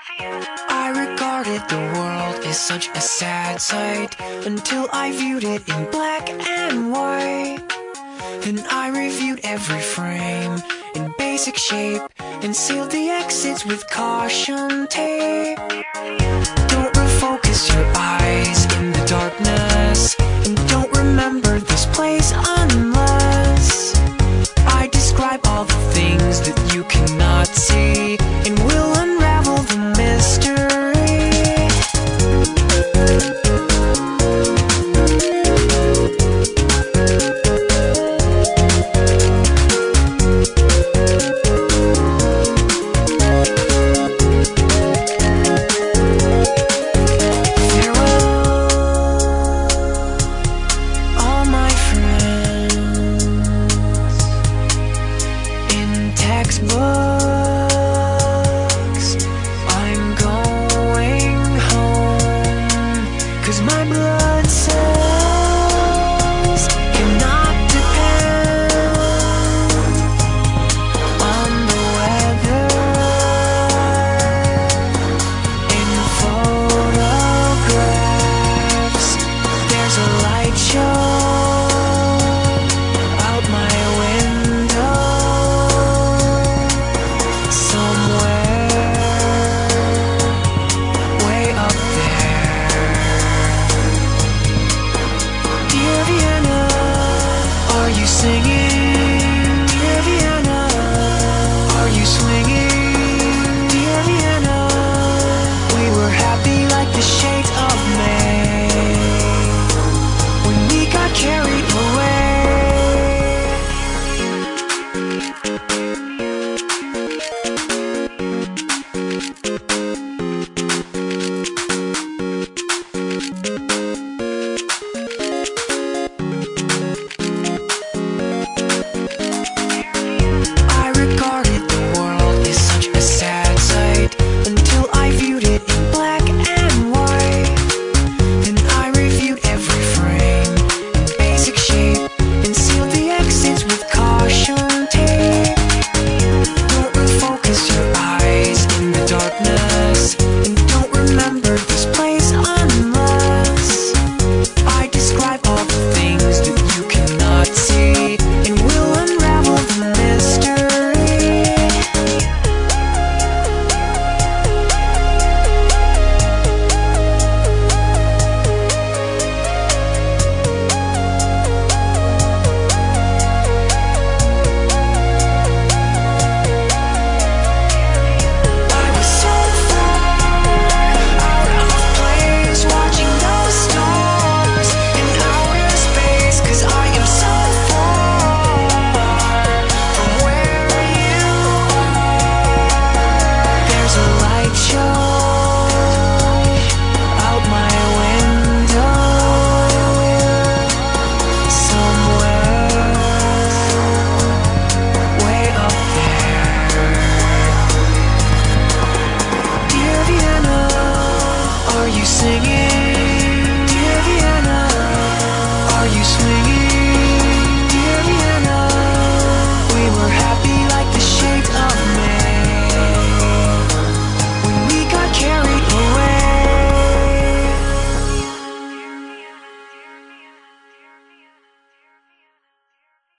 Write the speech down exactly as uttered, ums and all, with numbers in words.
I regarded the world as such a sad sight until I viewed it in black and white. Then I reviewed every frame in basic shape and sealed the exits with caution tape. Don't refocus your eyes in the darkness, and don't remember this place unless I describe all the things that you cannot see.